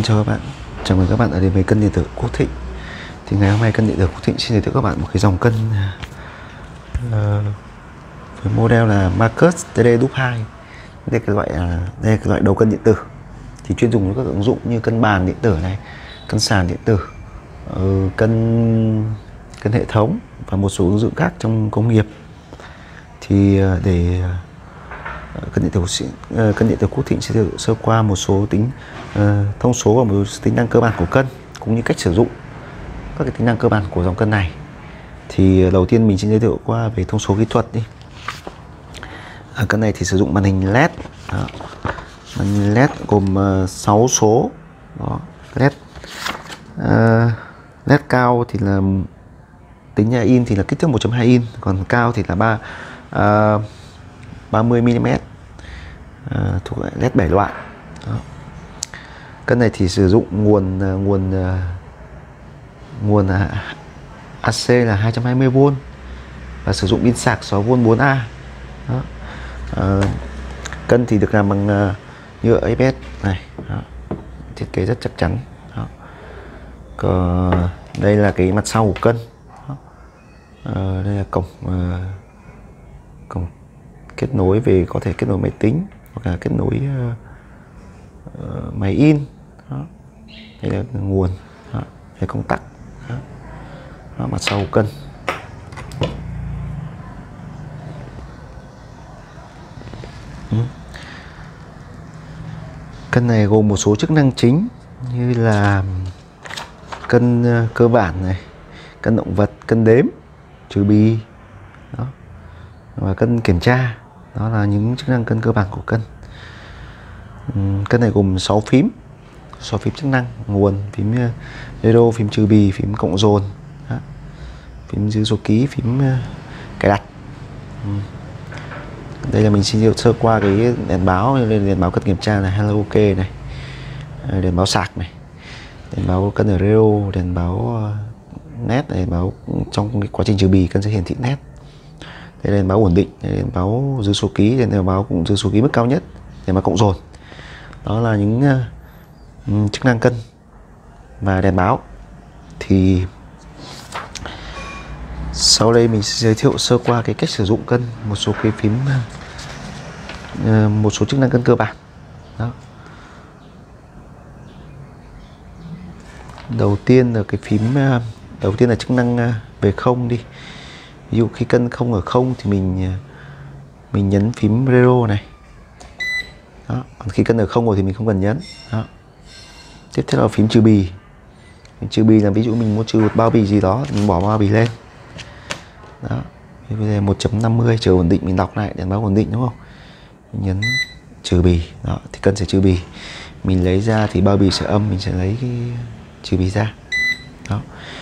Chào các bạn, chào mừng các bạn đã đến với cân điện tử Quốc Thịnh. Thì ngày hôm nay cân điện tử Quốc Thịnh xin giới thiệu các bạn một cái dòng cân với model là Marcus TD-2. Đây là cái loại đầu cân điện tử thì chuyên dùng cho các ứng dụng như cân bàn điện tử này, cân sàn điện tử, cân hệ thống và một số ứng dụng khác trong công nghiệp. Thì để cân điện tử Quốc Thịnh sẽ giới thiệu sơ qua một số tính thông số và một số tính năng cơ bản của cân, cũng như cách sử dụng các cái tính năng cơ bản của dòng cân này. Thì đầu tiên mình xin giới thiệu qua về thông số kỹ thuật đi. Cân này thì sử dụng màn hình LED. Đó. Màn hình LED gồm 6 số. Đó. LED cao thì là tính nhà in thì là kích thước 1.2 in, còn cao thì là 30 mm, thuộc LED 7 loại. Đó. Cân này thì sử dụng nguồn AC là 220V và sử dụng pin sạc 6V 4A. Đó. Cân thì được làm bằng nhựa ABS này. Đó. Thiết kế rất chắc chắn. Đó. Còn đây là cái mặt sau của cân. Đó. Đây là cổng kết nối về, có thể kết nối máy tính hoặc là kết nối máy in. Đó. Đây là nguồn. Đó. Đây công tắc. Đó. Đó, mặt sau của cân. Cân này gồm một số chức năng chính như là cân cơ bản này, cân động vật, cân đếm, trừ bì. Đó. Và cân kiểm tra. Đó là những chức năng cân cơ bản của cân. Cân này gồm 6 phím chức năng: nguồn, phím zero, phím trừ bì, phím cộng dồn, phím giữ số ký, phím cài đặt. Đây là mình xin giới thiệu sơ qua cái đèn báo. Đèn báo cân kiểm tra là hello ok này, đèn báo sạc này, đèn báo cân ở radio, đèn báo nét, đèn báo trong cái quá trình trừ bì cân sẽ hiển thị nét. Đây là đèn báo ổn định, đèn báo giữ số ký, đèn báo cũng giữ số ký mức cao nhất, đèn báo cộng dồn. Đó là những chức năng cân và đèn báo. Thì sau đây mình sẽ giới thiệu sơ qua cái cách sử dụng cân, một số cái phím, một số chức năng cân cơ bản. Đó. Đầu tiên là cái phím đầu tiên là chức năng về không đi. Ví dụ khi cân không ở không thì mình nhấn phím zero này. Đó. Còn khi cân ở không rồi thì mình không cần nhấn. Đó. Tiếp theo là phím trừ bì. Phím trừ bì là ví dụ mình muốn trừ một bao bì gì đó thì mình bỏ bao bì lên. Đó. Bây giờ 1.50 chờ ổn định, mình đọc lại đèn báo ổn định, đúng không? Mình nhấn trừ bì. Đó, thì cân sẽ trừ bì. Mình lấy ra thì bao bì sẽ âm, mình sẽ lấy cái trừ bì ra. Đó.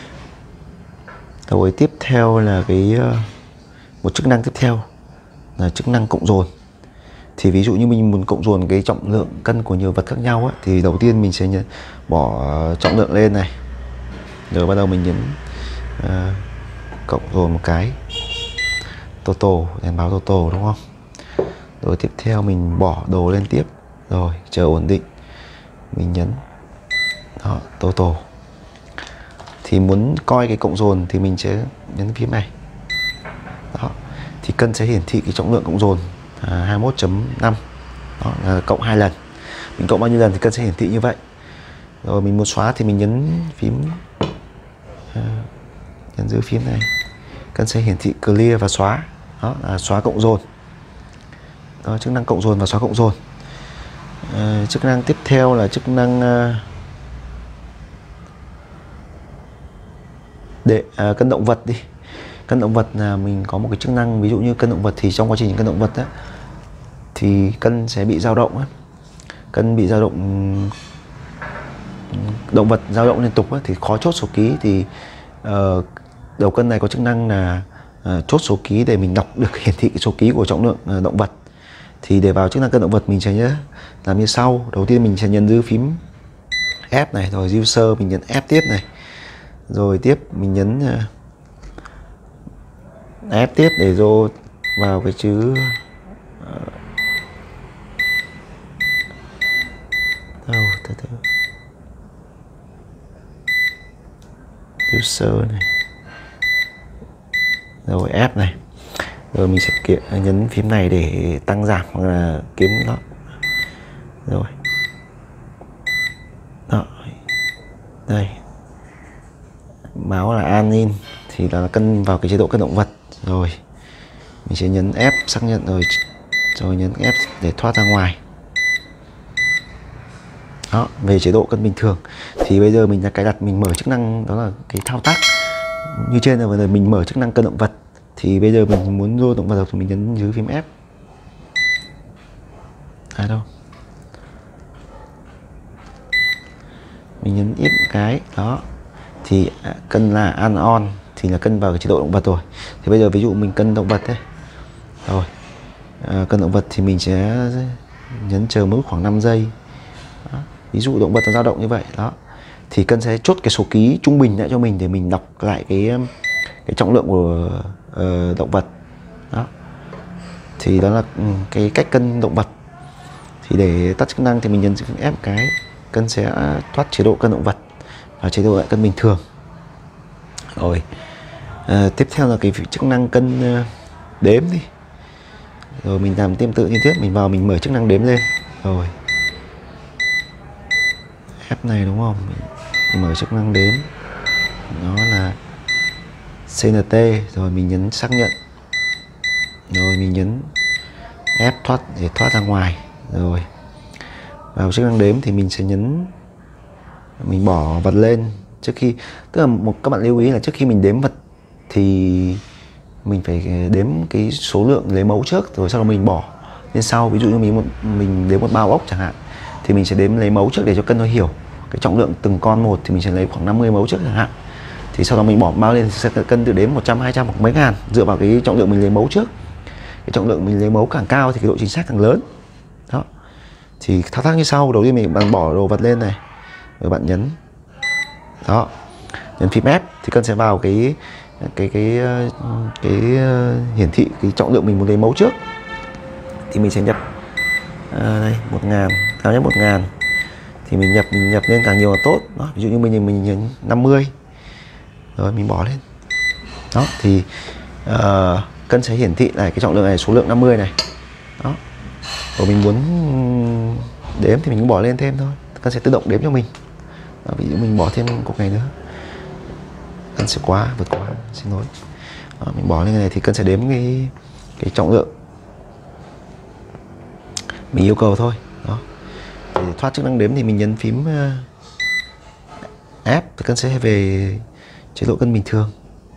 Rồi tiếp theo là cái một chức năng tiếp theo là chức năng cộng dồn. Thì ví dụ như mình muốn cộng dồn cái trọng lượng cân của nhiều vật khác nhau ấy, thì đầu tiên mình sẽ bỏ trọng lượng lên này, rồi bắt đầu mình nhấn cộng dồn một cái total, đèn báo total, đúng không? Rồi tiếp theo mình bỏ đồ lên tiếp, rồi chờ ổn định, mình nhấn đó, total. Thì muốn coi cái cộng dồn thì mình sẽ nhấn phím này. Đó. Thì cân sẽ hiển thị cái trọng lượng cộng dồn 21.5. Đó là cộng 2 lần. Mình cộng bao nhiêu lần thì cân sẽ hiển thị như vậy. Rồi mình muốn xóa thì mình nhấn phím nhấn giữ phím này. Cân sẽ hiển thị clear và xóa. Đó là xóa cộng dồn. Đó, chức năng cộng dồn và xóa cộng dồn. Chức năng tiếp theo là chức năng để cân động vật đi. Cân động vật là mình có một cái chức năng, ví dụ như cân động vật thì trong quá trình cân động vật á, thì cân sẽ bị dao động á. Cân bị dao động, động vật dao động liên tục á, thì khó chốt số ký. Thì đầu cân này có chức năng là chốt số ký để mình đọc được hiển thị cái số ký của trọng lượng động vật. Thì để vào chức năng cân động vật mình sẽ nhớ làm như sau. Đầu tiên mình sẽ nhấn giữ phím F này, rồi user mình nhấn F tiếp này, rồi tiếp mình nhấn F tiếp để vô vào cái chữ user này, rồi F này, rồi mình sẽ nhấn phím này để tăng giảm hoặc là kiếm nó. Rồi đó, đây báo là an in thì là cân vào cái chế độ cân động vật. Rồi mình sẽ nhấn F xác nhận, rồi nhấn F để thoát ra ngoài. Đó, về chế độ cân bình thường thì bây giờ mình đã cài đặt, mình mở chức năng đó là cái thao tác như trên, là bây giờ mình mở chức năng cân động vật. Thì bây giờ mình muốn lôi động vật thì mình nhấn dưới phím F. Đâu mình nhấn ít một cái đó thì cân là an on thì là cân vào cái chế độ động vật rồi. Thì bây giờ ví dụ mình cân động vật đấy, rồi cân động vật thì mình sẽ nhấn chờ mức khoảng 5 giây đó. Ví dụ động vật nó dao động như vậy đó, thì cân sẽ chốt cái số ký trung bình lại cho mình để mình đọc lại cái trọng lượng của động vật đó. Thì đó là cái cách cân động vật. Thì để tắt chức năng thì mình nhấn phím F một cái, cân sẽ thoát chế độ cân động vật và chế độ lại cân bình thường. Rồi tiếp theo là cái chức năng cân đếm đi. Rồi mình làm tương tự như thế, mình vào mình mở chức năng đếm lên, rồi F này đúng không, mình mở chức năng đếm, nó là CNT, rồi mình nhấn xác nhận, rồi mình nhấn F thoát để thoát ra ngoài. Rồi vào chức năng đếm thì mình sẽ nhấn, mình bỏ vật lên trước khi, tức là các bạn lưu ý là trước khi mình đếm vật thì mình phải đếm cái số lượng lấy mẫu trước, rồi sau đó mình bỏ lên sau. Ví dụ như mình đếm một bao ốc chẳng hạn thì mình sẽ đếm lấy mẫu trước để cho cân nó hiểu cái trọng lượng từng con một, thì mình sẽ lấy khoảng 50 mẫu trước chẳng hạn. Thì sau đó mình bỏ bao lên thì sẽ cân tự đếm 100, 200 hoặc mấy ngàn, dựa vào cái trọng lượng mình lấy mẫu trước. Cái trọng lượng mình lấy mẫu càng cao thì cái độ chính xác càng lớn đó. Thì thao tác như sau, đầu tiên mình bạn bỏ đồ vật lên này, rồi bạn nhấn đó, nhấn phím F thì cân sẽ vào cái hiển thị cái trọng lượng mình muốn lấy mẫu trước. Thì mình sẽ nhập đây 1000, cao nhất 1000 thì mình nhập lên càng nhiều càng tốt đó. Ví dụ như mình nhấn 50, rồi mình bỏ lên đó, thì cân sẽ hiển thị lại cái trọng lượng này, số lượng 50 này đó. Rồi mình muốn đếm thì mình cũng bỏ lên thêm thôi, cân sẽ tự động đếm cho mình đó. Ví dụ mình bỏ thêm cục này nữa, cân sẽ vượt quá, xin lỗi đó, mình bỏ lên cái này thì cân sẽ đếm cái trọng lượng mình yêu cầu thôi đó. Để thoát chức năng đếm thì mình nhấn phím F thì cân sẽ về chế độ cân bình thường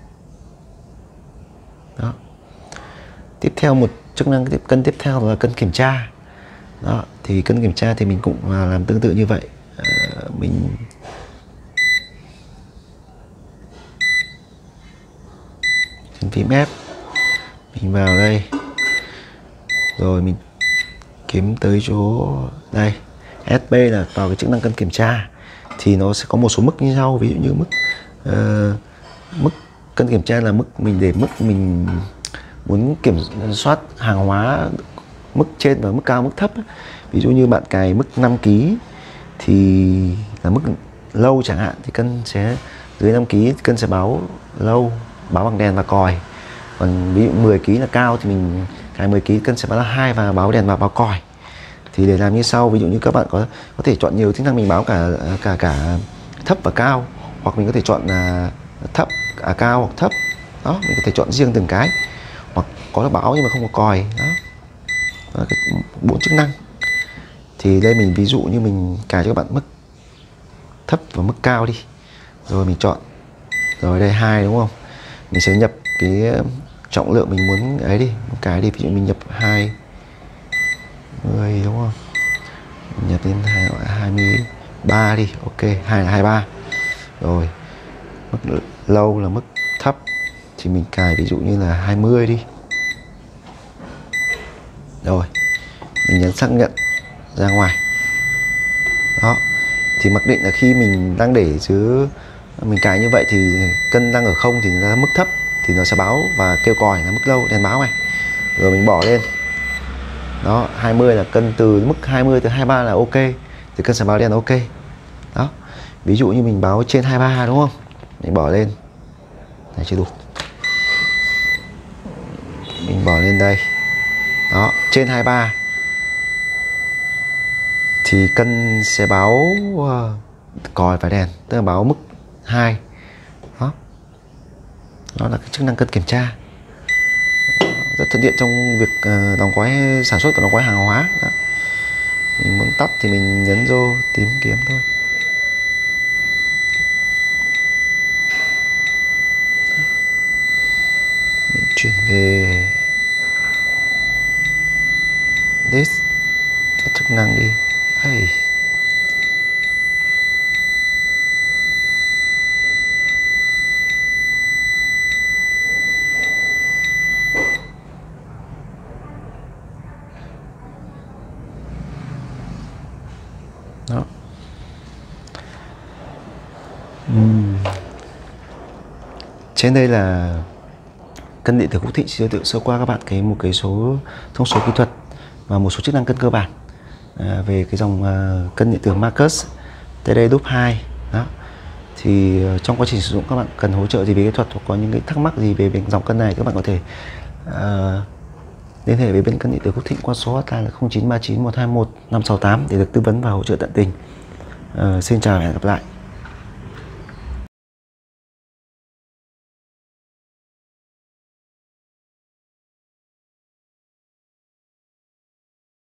đó. Tiếp theo một chức năng cân tiếp theo là cân kiểm tra đó. Thì cân kiểm tra thì mình cũng làm tương tự như vậy. Mình nhấn phím F, mình vào đây, rồi mình kiếm tới chỗ đây SP là vào cái chức năng cân kiểm tra. Thì nó sẽ có một số mức như sau, ví dụ như mức cân kiểm tra là mức mình để mức mình muốn kiểm soát hàng hóa mức trên và mức cao mức thấp. Ví dụ như bạn cài mức 5 kg thì là mức lâu chẳng hạn, thì cân sẽ dưới 5 kg cân sẽ báo lâu, báo bằng đèn và còi. Còn ví dụ 10 kg là cao thì mình cài 10 kg cân sẽ báo là 2 và báo đèn và báo còi. Thì để làm như sau, ví dụ như các bạn có thể chọn nhiều chức năng, mình báo cả thấp và cao, hoặc mình có thể chọn là thấp cao hoặc thấp đó, mình có thể chọn riêng từng cái, hoặc có là báo nhưng mà không có còi đó. Đó, 4 chức năng. Thì đây mình ví dụ như mình cài cho các bạn mức thấp và mức cao đi, rồi mình chọn, rồi đây 2 đúng không, mình sẽ nhập cái trọng lượng mình muốn ấy đi, một cái đi, ví dụ mình nhập 20 đúng không, mình nhập lên 23 đi, ok, 2 là 23. Rồi mức lâu là mức thấp thì mình cài ví dụ như là 20 đi. Rồi mình nhấn xác nhận ra ngoài đó. Thì mặc định là khi mình đang để dưới mình cài như vậy thì cân đang ở không thì nó ra mức thấp thì nó sẽ báo và kêu còi là mức lâu, đèn báo này. Rồi mình bỏ lên đó, 20 là cân từ mức 20 tới 23 là ok thì cân sẽ báo đèn ok đó. Ví dụ như mình báo trên 23 đúng không, mình bỏ lên này, chưa đủ, mình bỏ lên đây đó, trên 23 thì cân sẽ báo còi và đèn, tức là báo mức 2 đó. Đó là cái chức năng cân kiểm tra rất thuận tiện trong việc đóng gói, sản xuất và đóng gói hàng hóa đó. Mình muốn tắt thì mình nhấn vô tìm kiếm thôi. Mình chuyển về this, tắt chức năng đi. Hey. Đó. Trên đây là cân điện tử Phúc Thịnh, chỉ giới thiệu sơ qua các bạn một cái số thông số kỹ thuật và một số chức năng cân cơ bản về cái dòng cân điện tử Marcus TD Dup 2 đó. Thì trong quá trình sử dụng các bạn cần hỗ trợ gì về kỹ thuật hoặc có những cái thắc mắc gì về dòng cân này, các bạn có thể liên hệ với bên cân điện tử Phúc Thịnh qua số hotline là 0939 121 568 để được tư vấn và hỗ trợ tận tình. Xin chào và hẹn gặp lại.